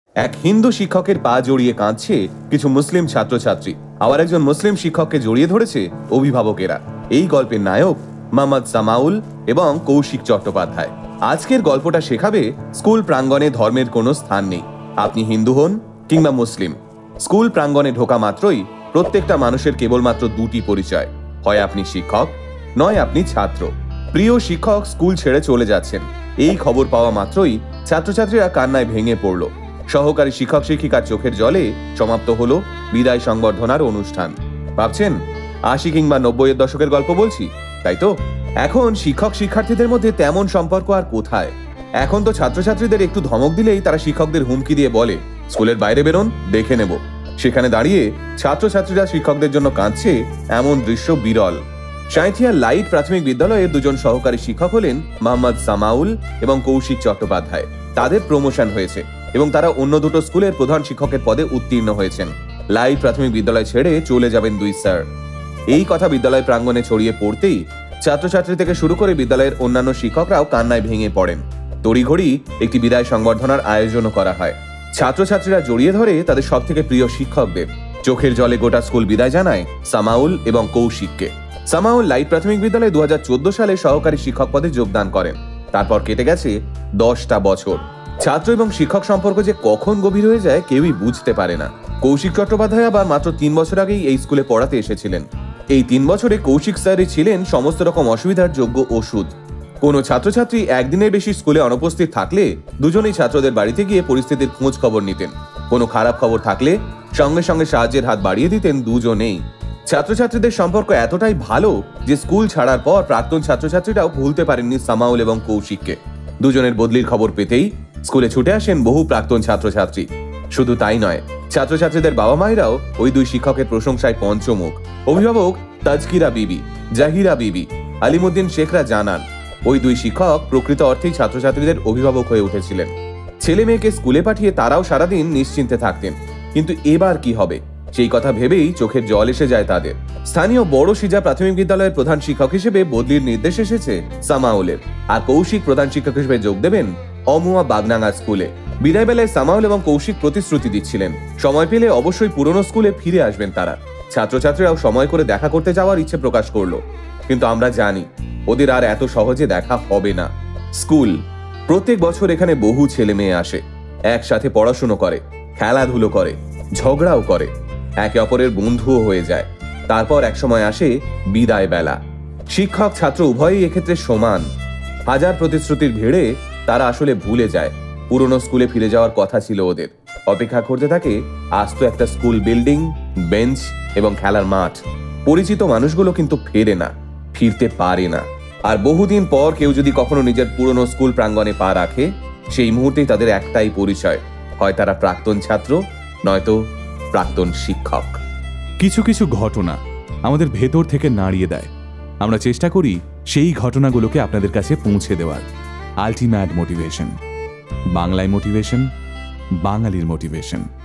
এক হিন্দু শিক্ষকের পা জড়িয়ে কাঁদছে কিছু মুসলিম ছাত্রছাত্রী, আবার একজন মুসলিম শিক্ষককে জড়িয়ে ধরেছে অভিভাবকেরা। এই গল্পের নায়ক মোহাম্মদ সামাউল এবং কৌশিক চট্টোপাধ্যায়। আজকের গল্পটা শেখাবে স্কুল প্রাঙ্গণে ধর্মের কোনো স্থান নেই। আপনি হিন্দু হন কিংবা মুসলিম, স্কুল প্রাঙ্গণে ঢোকা মাত্রই প্রত্যেকটা মানুষের কেবলমাত্র দুটি পরিচয়, হয় আপনি শিক্ষক, নয় আপনি ছাত্র। প্রিয় শিক্ষক স্কুল ছেড়ে চলে যাচ্ছেন, এই খবর পাওয়া মাত্রই ছাত্রছাত্রীরা কান্নায় ভেঙে পড়ল। সহকারী শিক্ষক শিক্ষিকার চোখের জলে সমাপ্ত হলো বিদায় সংবর্ধনার অনুষ্ঠান। ভাবছেন ৮০ কিংবা ৯০-এর দশকের গল্প বলছি, তাই তো? এখন শিক্ষক শিক্ষার্থীদের মধ্যে তেমন সম্পর্ক আর কোথায়? এখন তো ছাত্রছাত্রীদের একটু ধমক দিলেই তারা শিক্ষকদের হুমকি দিয়ে বলে, স্কুলের বাইরে বেরোন, দেখে নেব। সেখানে দাঁড়িয়ে ছাত্রছাত্রীরা শিক্ষকদের জন্য কাঁদছে, এমন দৃশ্য বিরল। সাঁইথিয়া লাইট প্রাথমিক বিদ্যালয়ের দুজন সহকারী শিক্ষক হলেন মোহাম্মদ সামাউল এবং কৌশিক চট্টোপাধ্যায়। তাদের প্রমোশন হয়েছে এবং তারা অন্য দুটো স্কুলের প্রধান শিক্ষকের পদে উত্তীর্ণ হয়েছেন। লাইট প্রাথমিক বিদ্যালয় ছেড়ে চলে যাবেন দুই স্যার। এই কথা বিদ্যালয় প্রাঙ্গণে ছড়িয়ে পড়তেই ছাত্রছাত্রী থেকে শুরু করে বিদ্যালয়ের অন্যান্য শিক্ষকরাও কান্নায় ভেঙে পড়েন। তড়িঘড়ি একটি বিদায় সংবর্ধনার আয়োজনও করা হয়। ছাত্রছাত্রীরা জড়িয়ে ধরে তাদের সব থেকে প্রিয় শিক্ষকদের। চোখের জলে গোটা স্কুল বিদায় জানায় সামাউল এবং কৌশিককে। সামাউল লাইট প্রাথমিক বিদ্যালয়ে ২০১৪ সালে সহকারী শিক্ষক পদে যোগদান করেন। তারপর কেটে গেছে ১০টা বছর। ছাত্র এবং শিক্ষক সম্পর্ক যে কখন গভীর হয়ে যায় কেউই বুঝতে পারে না। কৌশিক চট্টোপাধ্যায় আবার মাত্র ৩ বছর আগেই এই স্কুলে পড়াতে এসেছিলেন। এই ৩ বছরে কৌশিক স্যারই ছিলেন সমস্ত রকম অসুবিধার যোগ্য ওষুধ। কোনো ছাত্রছাত্রী একদিনের বেশি স্কুলে অনুপস্থিত থাকলে দুজনেই ছাত্রদের বাড়িতে গিয়ে পরিস্থিতির খোঁজ খবর নিতেন। কোনো খারাপ খবর থাকলে সঙ্গে সঙ্গে সাহায্যের হাত বাড়িয়ে দিতেন দুজনেই। ছাত্রছাত্রীদের সম্পর্ক এতটাই ভালো যে স্কুল ছাড়ার পর প্রাক্তন ছাত্রছাত্রীরাও ভুলতে পারেননি সামাউল এবং কৌশিককে। দুজনের বদলির খবর পেতেই স্কুলে ছুটে আসেন বহু প্রাক্তন ছাত্রছাত্রী। শুধু তাই নয়, ছাত্রছাত্রীদের বাবা মায়েরাও ওই দুই শিক্ষকের প্রশংসায় পঞ্চমুখ। অভিভাবক তাজকিরা বিবি, জাহিরা বিবি, আলিমুদ্দিন শেখরা জানান, ওই দুই শিক্ষক প্রকৃত অর্থেই ছাত্রছাত্রীদের অভিভাবক হয়ে উঠেছিলেন। ছেলে মেয়েকে স্কুলে পাঠিয়ে তারাও সারাদিন নিশ্চিন্তে থাকতেন। কিন্তু এবার কি হবে সেই কথা ভেবেই চোখের জল এসে যায় তাদের। স্থানীয় বড় সিজা প্রাথমিক বিদ্যালয়ের প্রধান শিক্ষক হিসেবে বদলির নির্দেশ এসেছে সামাউলের, আর কৌশিক প্রধান শিক্ষক হিসেবে যোগ দেবেন অমুয়া বাগনাঙ্গা স্কুলে। বিদায় বেলায় সামাউল এবং কৌশিক প্রতিশ্রুতি দিচ্ছিলেন, সময় পেলে অবশ্যই পুরনো স্কুলে ফিরে আসবেন তারা। ছাত্রছাত্রীরাও সময় করে দেখা করতে যাওয়ার ইচ্ছে প্রকাশ করলো। কিন্তু আমরা জানি ওদের আর এত সহজে দেখা হবে না। স্কুল, প্রত্যেক বছর এখানে বহু ছেলে মেয়ে আসে, একসাথে পড়াশুনো করে, খেলাধুলো করে, ঝগড়াও করে, একে অপরের বন্ধুও হয়ে যায়। তারপর একসময় আসে বিদায় বেলা। শিক্ষক ছাত্র উভয়ই এক্ষেত্রে সমান। হাজার প্রতিশ্রুতির ভিড়ে তারা আসলে ভুলে যায় পুরনো স্কুলে ফিরে যাওয়ার কথা ছিল ওদের। অপেক্ষা করতে থাকে আস্ত একটা স্কুল বিল্ডিং, বেঞ্চ এবং খেলার মাঠ। পরিচিত মানুষগুলো কিন্তু ফেরে না, ফিরতে পারে না। আর বহুদিন পর কেউ যদি কখনো নিজের পুরনো স্কুল প্রাঙ্গণে পা রাখে, সেই মুহূর্তেই তাদের একটাই পরিচয়, হয় তারা প্রাক্তন ছাত্র, নয়তো প্রাক্তন শিক্ষক। কিছু কিছু ঘটনা আমাদের ভেতর থেকে নাড়িয়ে দেয়। আমরা চেষ্টা করি সেই ঘটনাগুলোকে আপনাদের কাছে পৌঁছে দেওয়ার। আলটিমেট মোটিভেশন, বাংলায় মোটিভেশন, বাঙালির মোটিভেশন।